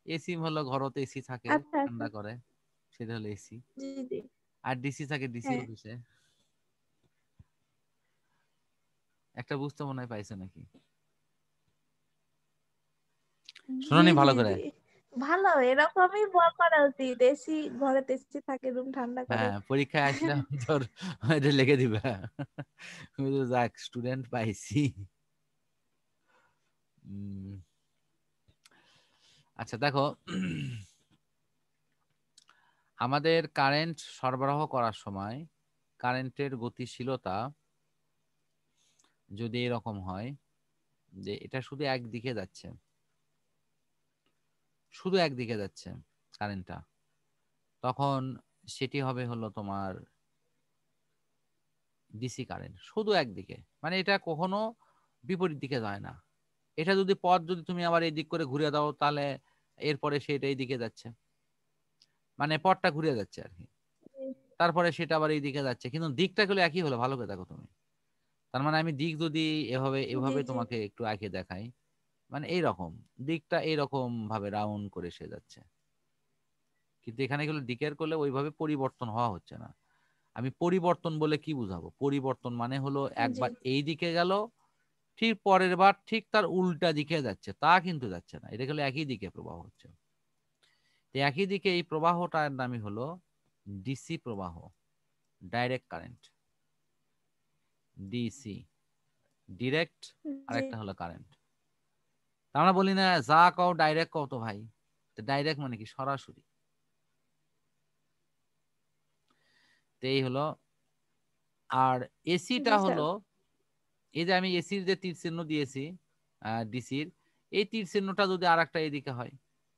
AC হলো ঘরতে AC থাকে, আচ্ছা আচ্ছা। ঠান্ডা করে, সেটা হলো এসি। জি জি। আর ডিসি থাকে ডিসি হ্যাঁ। অফিসে। একটা বুঝতে মনে হয় পাইছো নাকি? জি শুনুনি ভালো জি করে। জি। ভালো, এরকমই করা উচিত। এসি ঘরে এসি থাকে, রুম ঠান্ডা করে। হ্যাঁ, পরীক্ষায় আসলে তোর এটা লিখে দিবা। যাক, স্টুডেন্ট পাইছি। উম, আচ্ছা দেখো, আমাদের কারেন্ট সরবরাহ করার সময় কারেন্টের গতিশীলতা যদি এরকম হয় যে এটা শুধু একদিকে যাচ্ছে, শুধু একদিকে যাচ্ছে কারেন্টটা, তখন সেটি হবে হলো তোমার ডিসি কারেন্ট, শুধু একদিকে। মানে এটা কখনো বিপরীত দিকে যায় না। এটা যদি পথ যদি তুমি আবার এই দিক করে ঘুরে দাও, তাহলে এরপরে সেটা এই দিকে যাচ্ছে, মানে পথটা ঘুরে যাচ্ছে আর কি। তারপরে সেটা আবার এই দিকে যাচ্ছে, কিন্তু দিকটা গুলো একই হলো, ভালো করে দেখো তুমি। তার মানে আমি দিক যদি এভাবে জি এভাবে জি। তোমাকে একটু আঁকে দেখাই, মানে এইরকম দিকটা এইরকম ভাবে রাউন্ড করে সে যাচ্ছে, কিন্তু এখানে গুলো দিকের করলে ওইভাবে পরিবর্তন হওয়া হচ্ছে না। আমি পরিবর্তন বলে কি বুঝাবো? পরিবর্তন মানে হলো জি একবার এই দিকে গেল, ঠিক পরের বার ঠিক তার উল্টা দিকে যাচ্ছে, তা কিন্তু যাচ্ছে না, এটা হলো একই দিকে প্রবাহ হচ্ছে। তো একই দিকে এই প্রবাহটার নামই হলো ডিসি প্রবাহ, ডাইরেক্ট কারেন্ট, ডিসি, ডিরেক্ট, জি। আরেকটা হলো কারেন্ট। আমরা বলি না যা কও ডাইরেক্ট কও তো ভাই, তো ডাইরেক্ট মানে কি সরাসরি। তো এই হলো। আর এসিটা জি স্যার। হলো, এই যে আমি এসির যে তীর চিহ্ন দিয়েছি ডিসির, এই তীর চিহ্নটা যদি আর একটা এদিকে হয়,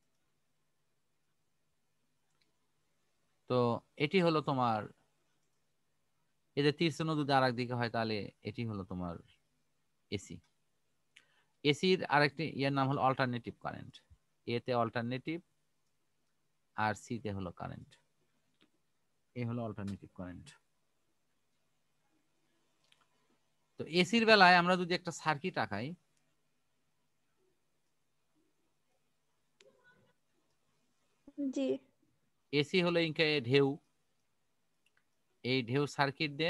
তো এটি হলো তোমার, এই যে তীর চিহ্ন যদি আর একদিকে হয়, তাহলে এটি হলো তোমার এসি। এসির আরেকটি ইয়ের নাম হলো অল্টারনেটিভ কারেন্ট। এতে অল্টারনেটিভ, আর সিতে হলো কারেন্ট। এ হলো অল্টারনেটিভ কারেন্ট। তো এসির বেলায় আমরা যদি একটা সার্কিট আঁকাই, জি। এসি হলো ইনকে ঢেউ, এই ঢেউ সার্কিট দিয়ে,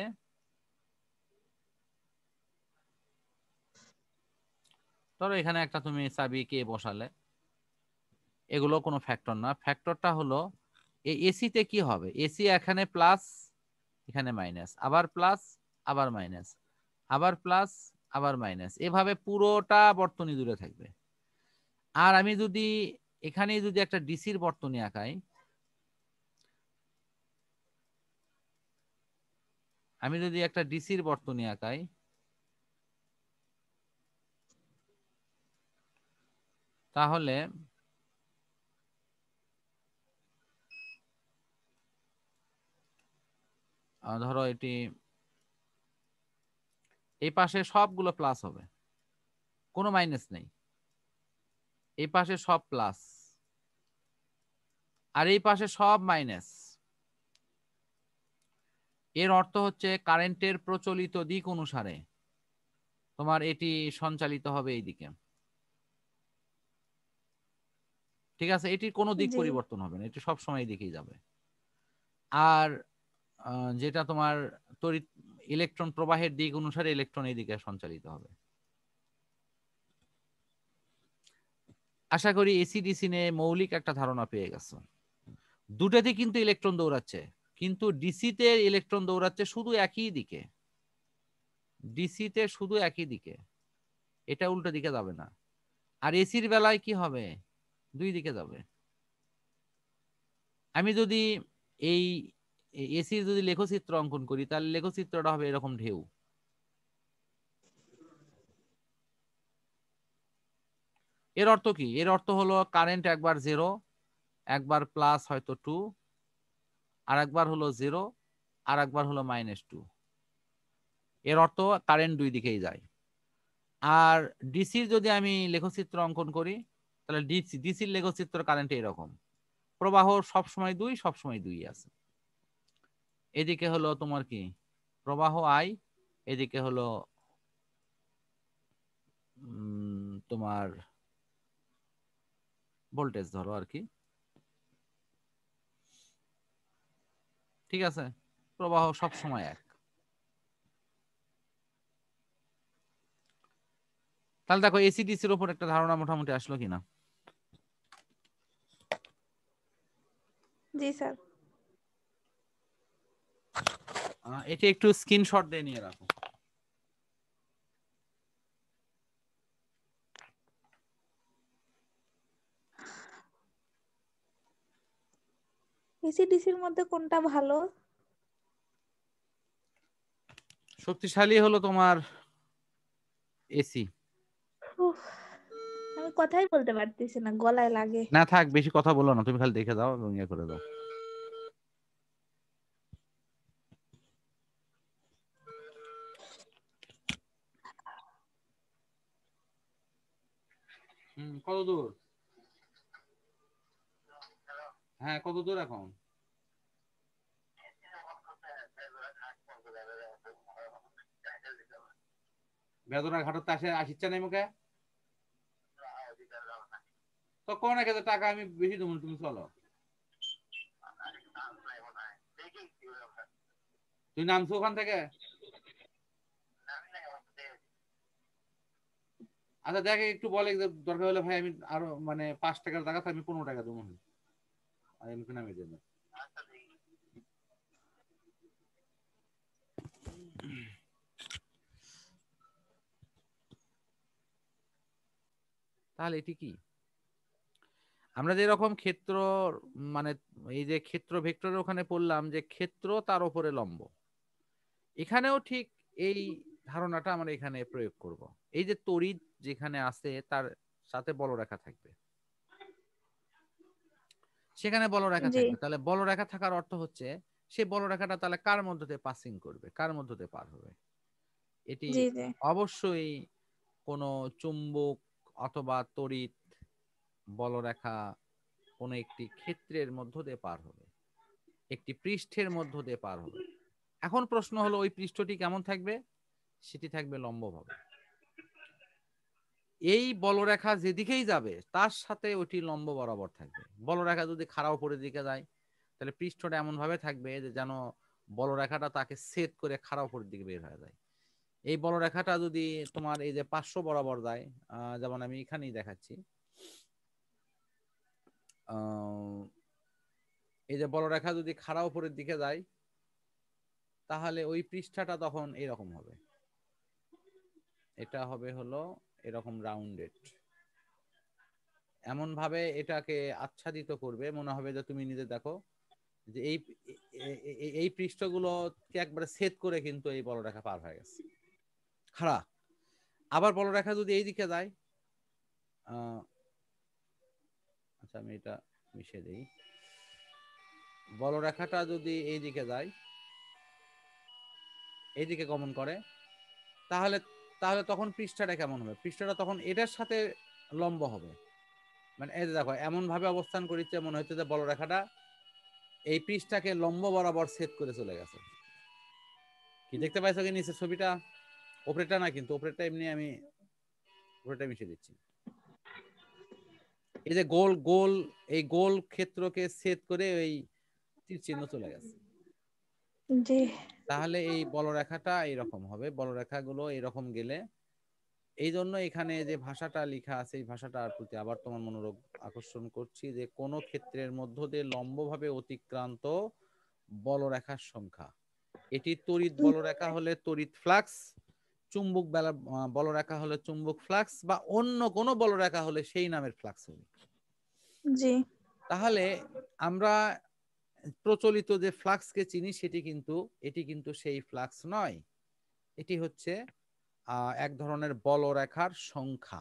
ধরো এখানে একটা তুমি চাবি কে বসালে, এগুলো কোনো ফ্যাক্টর না। ফ্যাক্টরটা হলো এই এসিতে কি হবে, এসি এখানে প্লাস, এখানে মাইনাস, আবার প্লাস, আবার মাইনাস, আবার প্লাস, আবার মাইনাস, এভাবে পুরোটা বর্তনী জুড়ে থাকবে। আর আমি যদি এখানে যদি একটা ডিসির বর্তনী আঁকাই, আমি যদি একটা ডিসির বর্তনী আঁকাই, তাহলে ধরো এটি এই পাশে সবগুলো প্লাস হবে, কোনো মাইনাস নেই, এই পাশে সব প্লাস, আর এই পাশে সব মাইনাস। এর অর্থ হচ্ছে কারেন্টের প্রচলিত দিক অনুসারে তোমার এটি সঞ্চালিত হবে এই দিকে। ঠিক আছে, এটির কোনো দিক জি। পরিবর্তন হবে না, এটি সব সময় এই দিকেই যাবে। আর যেটা তোমার তড়িৎ ইলেকট্রন প্রবাহের দিক অনুসারে ইলেকট্রন এই দিকে সঞ্চালিত হবে। আশা করি এসি ডিসি নিয়ে মৌলিক একটা ধারণা পেয়ে গেছো। দুটাতে কিন্তু ইলেকট্রন দৌড়াচ্ছে, কিন্তু ডিসিতে ইলেকট্রন দৌড়াচ্ছে শুধু একই দিকে, ডিসিতে শুধু একই দিকে, এটা উল্টো দিকে যাবে না। আর এসির বেলায় কি হবে, দুই দিকে যাবে। আমি যদি এই এসির যদি লেখচিত্র অঙ্কন করি, তাহলে লেখচিত্রটা হবে এরকম ঢেউ। এর অর্থ কি? এর অর্থ হলো কারেন্ট একবার জিরো, একবার প্লাস হয়তো টু, আর একবার হলো জিরো, আর একবার হলো -2। এর অর্থ কারেন্ট দুই দিকেই যায়। আর ডিসির যদি আমি লেখচিত্র অঙ্কন করি, তাহলে ডিসির লেখচিত্র কারেন্ট এরকম, প্রবাহ সবসময় দুই, সবসময় দুই আছে। এদিকে হলো তোমার কি প্রবাহ আই, এদিকে হলো তোমার ভোল্টেজ ধরো আর কি, ঠিক আছে, প্রবাহ সব সময় এক। তাহলে দেখো এসিডিসির উপর একটা ধারণা মোটামুটি আসলো কিনা। জি স্যার। এটা একটু স্ক্রিনশট দিয়ে নিয়ে রাখো। এসিডিসির মধ্যে কোনটা ভালো? শক্তিশালী হলো তোমার এসি। উফ, আমি কথাই বলতে পারতেছি না, গলায় লাগে। না থাক, বেশি কথা বলো না, তুমি খালি দেখে দাও এবং ইয়ে করে দাও। কত দূর? হ্যাঁ কত দূর এখন? বেদনা ঘাটতে আসে আসিচ্ছে নাই মুখে তো কোন এক টাকা আমি বেশি দেবো, তুমি চলো। তুই নামছো ওখান থেকে? আচ্ছা দেখে একটু বলে যে দরকার হলে ভাই আমি আরো মানে 5 টাকার জায়গাতে আমি 15 টাকা দেবো, আর এমনি নামিয়ে দেবো। তাহলে এটি কি, আমরা যেরকম ক্ষেত্র মানে এই যে ক্ষেত্র ভেক্টরের ওখানে পড়লাম যে ক্ষেত্র তার উপরে লম্ব, এখানেও ঠিক এই ধারণাটা আমরা এখানে প্রয়োগ করব। এই যে তড়িৎ যেখানে আছে তার সাথে বলরেখা থাকবে, সেখানে বলরেখা জি থাকবে, তাহলে বলরেখা থাকার অর্থ হচ্ছে সেই বলরেখাটা তাহলে কার মধ্য দিয়ে পাসিং করবে, কার মধ্য দিয়ে পার হবে? এটি জি জি অবশ্যই কোনো চুম্বক অথবা তড়িৎ বলরেখা কোনো একটি ক্ষেত্রের মধ্য দিয়ে পার হবে, একটি পৃষ্ঠের মধ্য দিয়ে পার হবে। এখন প্রশ্ন হলো ওই পৃষ্ঠটি কেমন থাকবে? সেটি থাকবে লম্বভাবে। এই বলরেখা যেদিকেই যাবে তার সাথে ওইটি লম্ব বরাবর থাকবে। বলরেখা যদি খাড়া উপরের দিকে যায় তাহলে পৃষ্ঠটা এমন ভাবে থাকবে যে যেন বলরেখাটা তাকে ছেদ করে খাড়া উপরের দিকে বের হয়ে যায়। এই বলরেখাটা যদি তোমার এই যে 500 বরাবর যায়, যেমন আমি এখানেই দেখাচ্ছি, এই যে বলরেখা যদি খাড়া উপরের দিকে যায় তাহলে ওই পৃষ্ঠাটা তখন এরকম হবে, এটা হবে হলো এরকম রাউন্ডেড, এমন ভাবে এটাকে আচ্ছাদিত করবে, মনে হবে যে তুমি নিজে দেখো যে এই পৃষ্ঠগুলোকে একবারে ছেদ করে কিন্তু এই বলরেখা পার হয়ে গেছে খাড়া। আবার বলরেখা যদি এই দিকে যায়, আচ্ছা আমি এটা মিশিয়ে দিই, বলরেখাটা যদি এই দিকে যায়, এইদিকে গমন করে, তাহলে তাহলে তখন পৃষ্ঠাটা কেমন হবে? পৃষ্ঠাটা তখন এটার সাথে লম্ব হবে, মানে এই দেখো এমন ভাবে অবস্থান করিচ্ছে মনে হচ্ছে যে বলরেখাটা এই পৃষ্ঠাকে লম্ব বরাবর ছেদ করে চলে গেছে। কি দেখতে পাইছো কি নিচের ছবিটা? উপরেটা না কিন্তু, উপরেটা এমনি আমি উপরেটা মিশিয়ে দিচ্ছি। এই যে গোল গোল, এই গোল ক্ষেত্রকে ছেদ করে ওই তীর চিহ্ন চলে গেছে। জি তাহলে এই বলরেখাটা এইরকম হবে, বলরেখাগুলো এইরকম গেলে এই জন্য এখানে যে ভাষাটা লেখা আছে এই ভাষাটার প্রতি আবার তোমার মনোযোগ আকর্ষণ করছি যে কোন ক্ষেত্রের মধ্য দিয়ে লম্বভাবে অতিক্রান্ত বলরেখার সংখ্যা, এটি তড়িৎ বলরেখা হলে তড়িৎ ফ্লাক্স, চুম্বক বলরেখা হলে চুম্বক ফ্লাক্স, বা অন্য কোনো বলরেখা হলে সেই নামের ফ্লাক্স হবে। জি তাহলে আমরা প্রচলিত যে ফ্লাক্সকে চিনি সেটি কিন্তু এটি কিন্তু সেই ফ্লাক্স নয়, এটি হচ্ছে এক ধরনের বলরেখার সংখ্যা।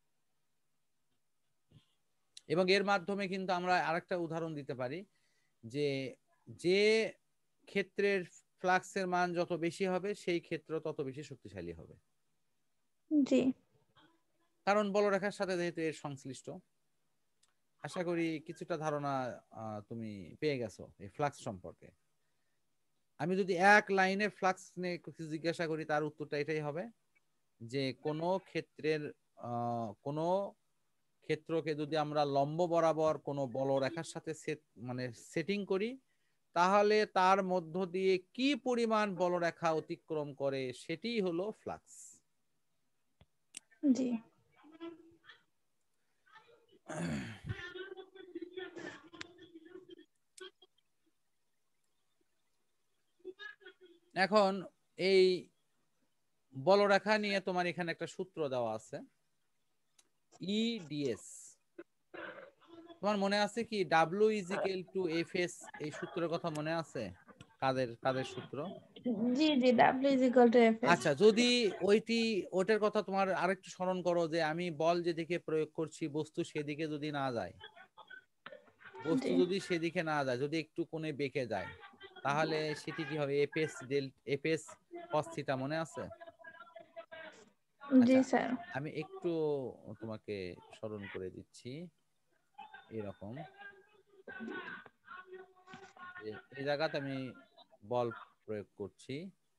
এবং এর মাধ্যমে কিন্তু আমরা আরেকটা উদাহরণ দিতে পারি যে যে ক্ষেত্রের ফ্লাক্সের মান যত বেশি হবে সেই ক্ষেত্র তত বেশি শক্তিশালী হবে, জি কারণ বলরেখার সাথে যেহেতু এর সংশ্লিষ্ট। আশা করি কিছুটা ধারণা তুমি পেয়ে গেছো এই ফ্লাক্স সম্পর্কে। আমি যদি এক লাইনে ফ্লাক্স নিয়ে জিজ্ঞাসা করি তার উত্তরটা এটাই হবে যে কোনো ক্ষেত্রের কোনো ক্ষেত্রকে যদি আমরা লম্ব বরাবর কোনো বলরেখার সাথে মানে সেটিং করি, তাহলে তার মধ্য দিয়ে কি পরিমাণ বলরেখা অতিক্রম করে সেটিই হলো ফ্লাক্স। জি। এখন এই বলরেখা নিয়ে তোমার এখানে একটা সূত্র দেওয়া আছে, ইডিএস। তোমার মনে আছে কি W is equal to F S, এই সূত্রের কথা মনে আছে? কাদের কাদের সূত্র? জি জি, W is equal to F S. আচ্ছা, যদি ওইটার কথা তোমার আরেকটু স্মরণ করো, যে আমি বল যেদিকে প্রয়োগ করছি বস্তু সেদিকে যদি না যায়, বস্তু জি যদি সেদিকে না যায়, যদি একটু কোণে বেঁকে যায়, তাহলে সেটি কি হবে? এফএস কস থিটা, মনে আছে? জি আচ্ছা, স্যার। আমি একটু তোমাকে স্মরণ করে দিচ্ছি। এরকম এই জায়গাতে আমি বল প্রয়োগ করছি,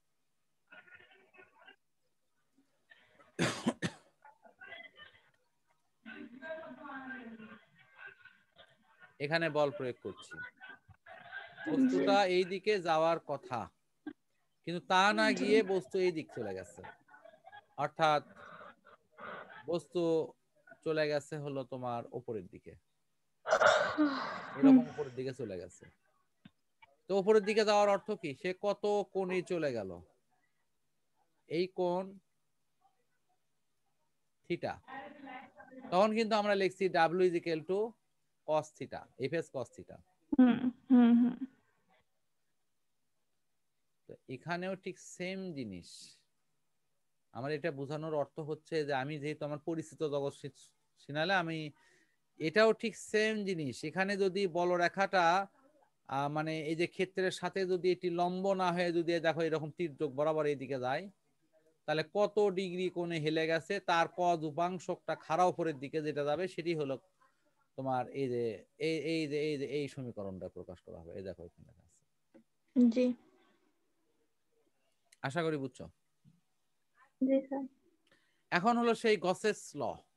এখানে বল প্রয়োগ করছি, জি বস্তুটা এই দিকে যাওয়ার কথা, কিন্তু তা না জি গিয়ে বস্তু এই দিক চলে গেছে। অর্থাৎ বস্তু চলে গেছে হলো তোমার উপরের দিকে, হুম, এরকম উপরের দিকে চলে গেছে। তো উপরের দিকে যাওয়ার অর্থ কি? সে কত কোণে চলে গেল? এই কোণ থিটা। তখন কিন্তু আমরা লিখছি W is equal to cos theta, FS cos theta. Hmm, hmm, hmm. তো এখানেও ঠিক সেম জিনিস। আমার এটা বোঝানোর অর্থ হচ্ছে যে আমি যেহেতু আমার পরিচিত জগৎ সিনালে, আমি এটাও ঠিক সেম জিনিস। এখানে যদি বলরেখাটা মানে এই যে ক্ষেত্রের সাথে যদি এটি লম্ব না হয়ে যদি দেখো এরকম তির্যক বরাবর এইদিকে যায়, তাহলে কত ডিগ্রি কোণে হেলে গেছে, তার কজ উপাংশটা খাড়া উপরের দিকে যেটা যাবে সেটি হলো তোমার এই যে এই সমীকরণটা প্রকাশ করা হবে। এই দেখো এখানে লেখা আছে। জি আশা করি বুঝছো। জি স্যার। এখন হলো সেই গসেস ল।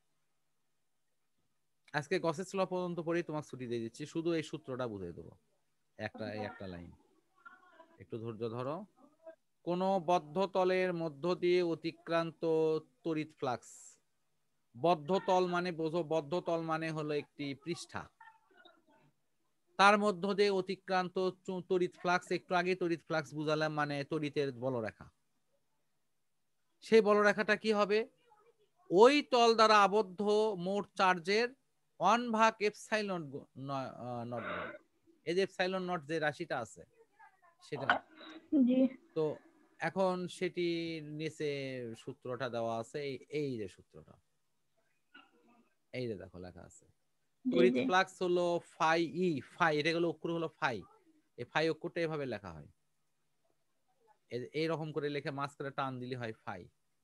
আজকে গসেস ল পর্যন্ত পড়েই তোমাকে ছুটি দিয়ে দিচ্ছি, শুধু এই সূত্রটা বুঝিয়ে দেবো, একটা লাইন। একটু ধৈর্য ধরো। কোন বদ্ধ তলের মধ্য দিয়ে অতিক্রান্ত তড়িৎ ফ্লাক্স, বদ্ধ তল মানে বোঝো, বদ্ধ তল মানে হলো একটি পৃষ্ঠা, তার মধ্য দিয়ে অতিক্রান্ত তড়িৎ ফ্লাক্স, একটু আগে তড়িৎ ফ্লাক্স বুঝালাম, মানে তড়িতের বলরেখা। সেই বলরেখাটা কি হবে? ওই তল দ্বারা আবদ্ধ মোট চার্জের 1/এপসাইলন নট গুণ, এই যে এপসাইলন নট যে রাশিটা আছে সেটা। জি তো এখন সেটি নিচে সূত্রটা দেওয়া আছে, এই যে সূত্রটা, এই যে দেখো লেখা আছে, জি তড়িৎ জি ফ্লাক্স হলো ফাই ই, ফাই এটা হলো অক্ষর হলো ফাই, এই ফাই অক্ষরটা এভাবে লেখা হয়, এইরকম করে লিখে মাঝখানে টান দিলে হয় ফাই।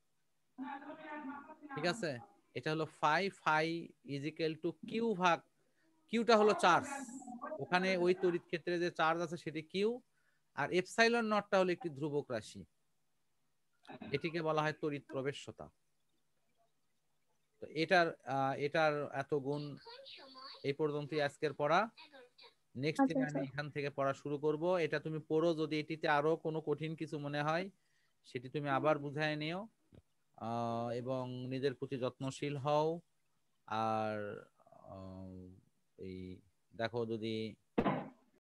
ঠিক আছে, এটা হলো phi, phi is equal to Q ভাগ, কিউটা হলো চার্জ, ওখানে ওই তড়িৎ ক্ষেত্রে যে চার্জ আছে সেটি কিউ, আর এপসাইলন নটটা হলো একটি ধ্রুবক রাশি, এটিকে বলা হয় তড়িৎ প্রবেশ্যতা। তো এটার এত গুণ। এই পর্যন্তই আজকের পড়া। নেক্সট আচ্ছা দিনে আমি আচ্ছা। এখান থেকে পড়া শুরু করব। এটা তুমি পড়ো, যদি এটিতে আরো কোনো কঠিন কিছু মনে হয় সেটি তুমি আবার বুঝায় নিও, এবং নিজের প্রতি যত্নশীল হও। আর এই দেখো, যদি